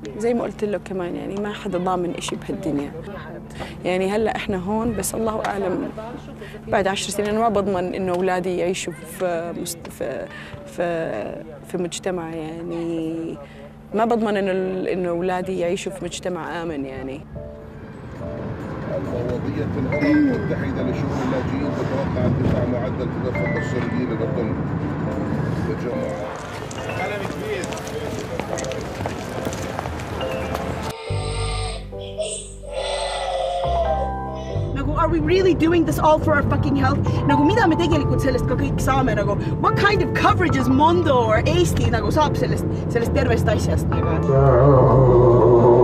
زي ما قلت لك كمان يعني ما حدا ضامن إشي بهالدنيا. يعني هلا احنا هون بس الله اعلم بعد 10 سنين انا ما بضمن انه اولادي يعيشوا في مجتمع، يعني ما بضمن انه اولادي يعيشوا في مجتمع امن يعني. المفوضية الأمم المتحدة لشؤون اللاجئين تتوقع ارتفاع معدل تدفق السوريين للأردن تجمع. كلام كبير. Are we really doing this all for our fucking health? What kind of coverage is Mondo or Eesti? Saab sellest tervest asjast.